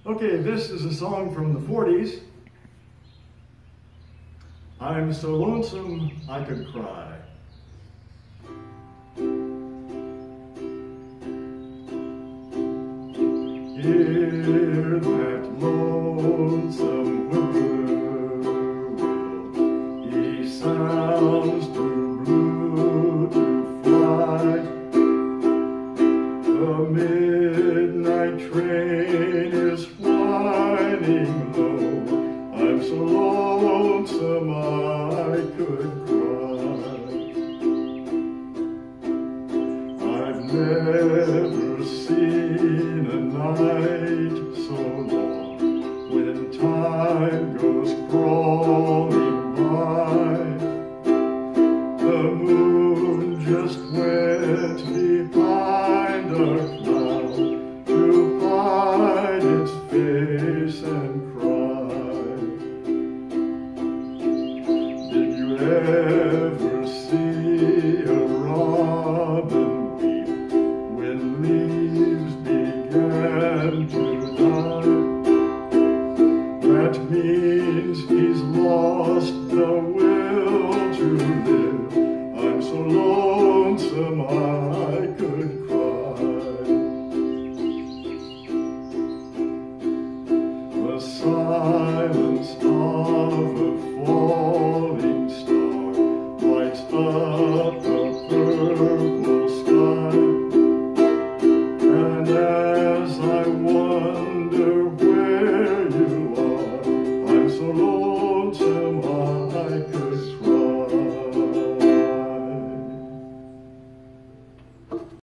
Okay, this is a song from the 40s. I'm so lonesome I could cry. Hear that lonesome whippoorwill, he sounds too blue to fly. The midnight train is whining low. I'm so lonesome I could cry. I've never seen